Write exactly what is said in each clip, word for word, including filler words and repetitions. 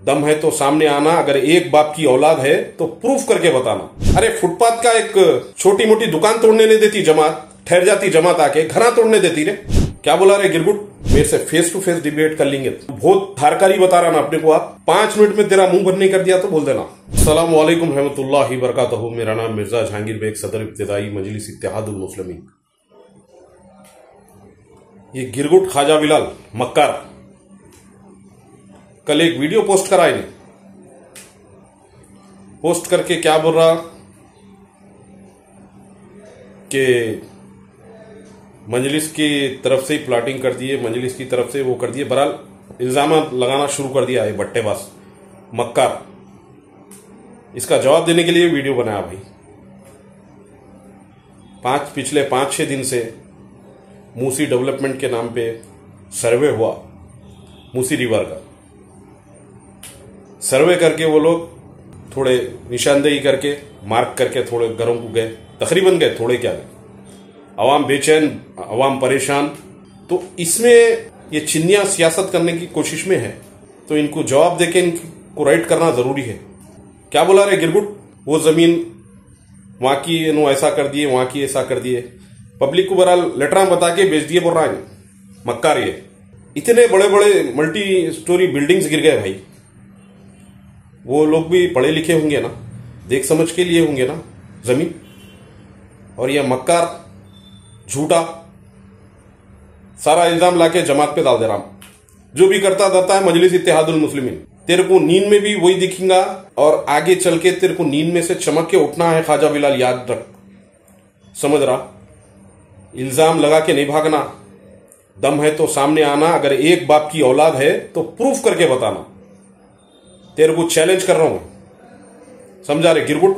दम है तो सामने आना, अगर एक बाप की औलाद है तो प्रूफ करके बताना। अरे फुटपाथ का एक छोटी मोटी दुकान तोड़ने नहीं देती जमात, ठहर जाती जमात आके घरा तोड़ने देती रे। क्या बोला रे गिरगुट, मेरे से फेस टू फेस डिबेट कर लेंगे। बहुत धारकारी बता रहा ना अपने को, आप पांच मिनट में तेरा मुंह बंद नहीं कर दिया तो बोल देना। अस्सलाम वालेकुम रहमतुल्लाहि बरकातहू। मेरा नाम मिर्जा जहांगीर बेग, सदर इब्तिदाई मजलिस इत्तेहादुल मुस्लिमीन। ये गिरगुट ख्वाजा बिलाल मक्कार कल एक वीडियो पोस्ट करा इन्हें, पोस्ट करके क्या बोल रहा कि मजलिस की तरफ से ही प्लाटिंग कर दिए, मजलिस की तरफ से वो कर दिए। बहरहाल इल्जाम लगाना शुरू कर दिया है बट्टेबाज मक्कार। इसका जवाब देने के लिए वीडियो बनाया भाई। पांच पिछले पांच छह दिन से मूसी डेवलपमेंट के नाम पे सर्वे हुआ, मूसी रिवर का सर्वे करके वो लोग थोड़े निशानदेही करके मार्क करके थोड़े घरों को गए, तकरीबन गए, थोड़े क्या गए। अवाम बेचैन, अवाम परेशान। तो इसमें ये चिन्नियां सियासत करने की कोशिश में है, तो इनको जवाब देके इनको राइट करना जरूरी है। क्या बोला रे गिरगुट, वो जमीन वहां की नो ऐसा कर दिए, वहां की ऐसा कर दिए, पब्लिक को बहरहाल लेटरा बता के बेच दिए। बोल रहा है मक्कार, ये इतने बड़े बड़े मल्टी स्टोरी बिल्डिंग्स गिर गए भाई। वो लोग भी पढ़े लिखे होंगे ना, देख समझ के लिए होंगे ना जमीन। और यह मक्कार झूठा सारा इल्जाम लाके जमात पे डाल दे रहा। जो भी करता रहता है मजलिस इत्तेहादुल मुस्लिमीन। तेरे को नींद में भी वही दिखेगा और आगे चल के तेरे को नींद में से चमक के उठना है ख्वाजा बिलाल, याद रख। समझ रहा, इल्जाम लगा के नहीं भागना। दम है तो सामने आना, अगर एक बाप की औलाद है तो प्रूफ करके बताना। तेरे को चैलेंज कर रहा हूं, समझा रे गिरगुट।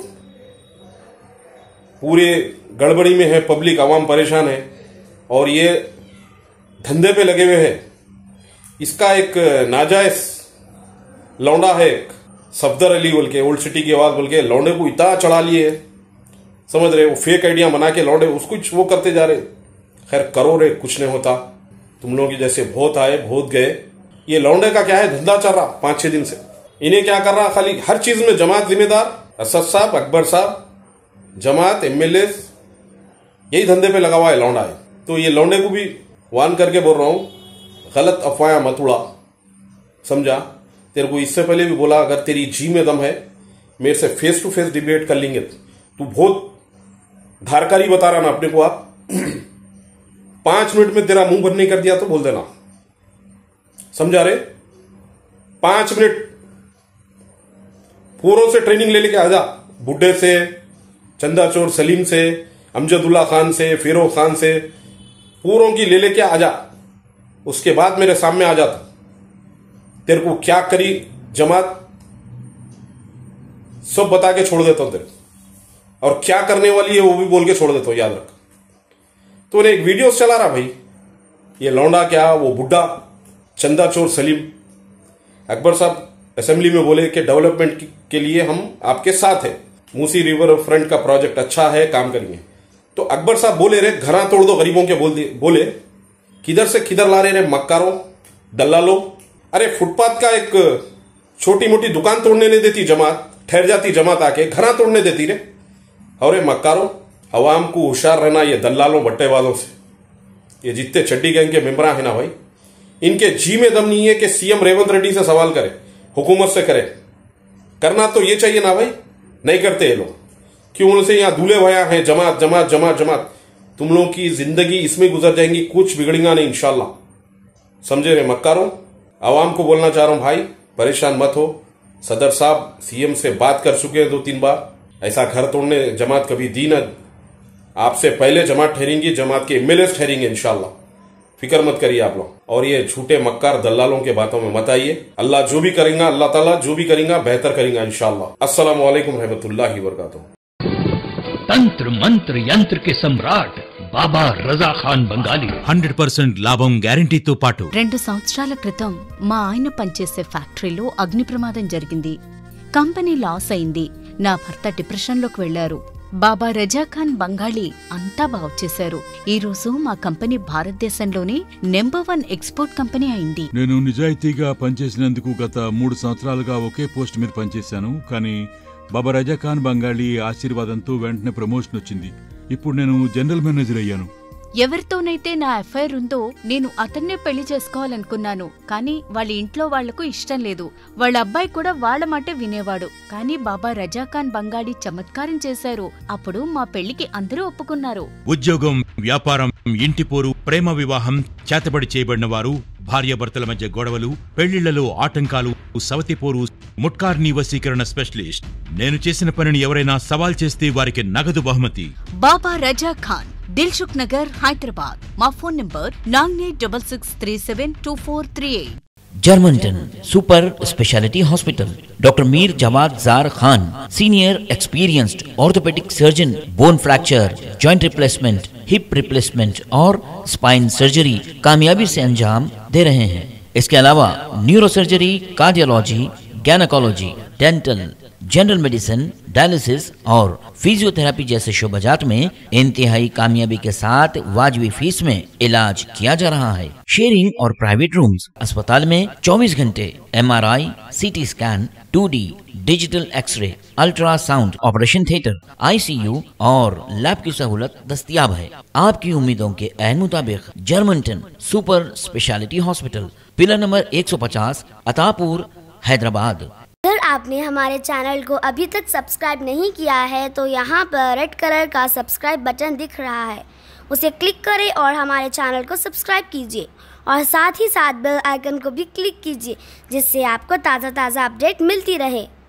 पूरे गड़बड़ी में है पब्लिक, आवाम परेशान है और ये धंधे पे लगे हुए हैं। इसका एक नाजायज लौंडा है, एक सफदर अली बोल के, ओल्ड सिटी की आवाज बोल के, लौंडे को इतना चढ़ा लिए, समझ रहे, वो फेक आइडिया बना के लौंडे उसको वो करते जा रहे। खैर करो रे, कुछ नहीं होता। तुम लोगों की जैसे बहुत आए बहुत गए। ये लौंडे का क्या है, धंधा चल रहा पांच छह दिन से। इन्हें क्या कर रहा, खाली हर चीज में जमात जिम्मेदार, असद साहब, अकबर साहब, जमात, एमएलए, यही धंधे पे लगा हुआ है लौंडा है। तो ये लौंडे को भी वार्न करके बोल रहा हूं, गलत अफवाह मत उड़ा, समझा। तेरे को इससे पहले भी बोला, अगर तेरी जी में दम है मेरे से फेस टू फेस डिबेट कर लेंगे। तू बहुत धारकारी बता रहा ना अपने को, आप पांच मिनट में तेरा मुंह बंद नहीं कर दिया तो बोल देना, समझा रे। पांच मिनट पूरों से ट्रेनिंग ले लेके आजा, बुड्ढे से, चंदा चोर सलीम से, अमजदुल्ला खान से, फिरोज खान से, पूरों की ले लेके आजा। उसके बाद मेरे सामने आ जाता। तेरे को क्या करी जमात सब बता के छोड़ देता हूं तेरे, और क्या करने वाली है वो भी बोल के छोड़ देता हूं, याद रख। तो उन्हें एक वीडियो चला रहा भाई, ये लौंडा क्या, वो बुड्ढा चंदा चोर सलीम। अकबर साहब असेंबली में बोले कि डेवलपमेंट के लिए हम आपके साथ हैं, मूसी रिवर फ्रंट का प्रोजेक्ट अच्छा है, काम करेंगे। तो अकबर साहब बोले रे घरा तोड़ दो गरीबों के, बोल दिए। बोले किधर से किधर ला रहे रे मक्कारों, दल्लालों। अरे फुटपाथ का एक छोटी मोटी दुकान तोड़ने नहीं देती जमात, ठहर जाती जमात आके घरा तोड़ने देती रे। और मक्कारों, अवाम को होशियार रहना ये दल्लालों बट्टेबाजों से। ये जितने चड्डी गैंग के मेंबर है ना भाई, इनके जी में दम नहीं है कि सीएम रेवंत रेड्डी से सवाल करे, हुकूमत से करे। करना तो ये चाहिए ना भाई, नहीं करते ये लोग। क्यों उनसे यहां दूल्हे भया है, जमात जमात जमात जमात। तुम लोगों की जिंदगी इसमें गुजर जाएंगी, कुछ बिगड़ेगा नहीं इंशाल्लाह, समझे रे मक्कारों। आवाम को बोलना चाह रहा हूं भाई, परेशान मत हो। सदर साहब सीएम से बात कर चुके हैं दो तीन बार, ऐसा घर तोड़ने जमात कभी दी ना। आपसे पहले जमात ठहरेंगी, जमात के एमएलए ठहरेंगे इंशाल्लाह, फिक्र मत करिए आप लोग। और ये झूठे मक्कार दल्लालों के बातों में मत आइए। अल्लाह जो भी करेगा, अल्लाह ताला जो भी करेगा बेहतर करेगा इंशाल्लाह। अस्सलाम वालेकुम रहमतुल्लाहि वबरकातुहू। तंत्र मंत्र यंत्र के सम्राट బాబా రజా ఖాన్ బంగాలి హండ్రెడ్ పర్సెంట్ లాభం గ్యారంటీతో పాటు రెండు సంవత్సరాల క్రితం మా ఆయన పనిచేసే ఫ్యాక్టరీలో అగ్ని ప్రమాదం జరిగింది. కంపెనీ లాస్ అయింది. నా భర్త డిప్రెషన్లోకి వెళ్లారు. బాబా రజా ఖాన్ బంగాళీ అంతా బాగు చేశారు. ఈ రోజు మా కంపెనీ భారతదేశంలోనే నెంబర్ వన్ ఎక్స్పోర్ట్ కంపెనీ అయింది. నేను నిజాయితీగా పనిచేసినందుకు గత మూడు సంవత్సరాలుగా ఒకే పోస్ట్ మీద పనిచేశాను. కానీ బాబా రజా ఖాన్ బంగాళీ ఆశీర్వాదంతో వెంటనే ప్రమోషన్ వచ్చింది. ఇప్పుడు నేను జనరల్ మేనేజర్ అయ్యాను. ఎవరితోనైతే నా ఎఫ్ఐఆర్ ఉందో నేను అతన్నే పెళ్లి చేసుకోవాలనుకున్నాను. కానీ వాళ్ళ ఇంట్లో వాళ్లకు ఇష్టం లేదు. వాళ్ళ అబ్బాయి కూడా వాళ్ల మాట వినేవాడు. కానీ బాబా రజా ఖాన్ బంగాళీ చమత్కారం చేశారు. అప్పుడు మా పెళ్లికి అందరూ ఒప్పుకున్నారు. ఉద్యోగం, వ్యాపారం, ఇంటి పోరు, ప్రేమ వివాహం, చేతబడి చేయబడిన వారు, భార్యాభర్తల మధ్య గొడవలు, పెళ్లిళ్లలో ఆటంకాలు, సవతిపోరు, ముట్కార్నీ వశీకరణ స్పెషలిస్ట్. నేను చేసిన పనిని ఎవరైనా సవాల్ చేస్తే వారికి నగదు బహుమతి. బాబా రజా ఖాన్, దిల్సుఖ్ నగర్, హైదరాబాద్. మా phone number nine eight double six three seven two four three eight. Germanten super speciality hospital, doctor Mir Jawad Zar Khan, senior experienced orthopaedic surgeon, bone fracture, joint replacement, hip replacement और स्पाइन सर्जरी कामयाबी से अंजाम दे रहे हैं। इसके अलावा neuro surgery, cardiology, gynaecology, dental, general medicine, dialysis और फिजियोथेरेपी जैसे शोबाजात में इंतहाई कामयाबी के साथ वाजबी फीस में इलाज किया जा रहा है। शेयरिंग और प्राइवेट रूम्स, अस्पताल में चौबीस घंटे MRI, CT scan, two D digital x-ray, ultrasound, operation theatre, ICU और लैब की सहूलत दस्तयाब है। आपकी उम्मीदों के ऐन मुताबिक Germanten super speciality hospital, pillar number एक सौ पचास, अतापुर, हैदराबाद। अगर आपने हमारे चैनल को अभी तक सब्सक्राइब नहीं किया है तो यहाँ पर रेड कलर का सब्सक्राइब बटन दिख रहा है, उसे क्लिक करें और हमारे चैनल को सब्सक्राइब कीजिए और साथ ही साथ बेल आइकन को भी क्लिक कीजिए, जिससे आपको ताज़ा ताज़ा अपडेट मिलती रहे।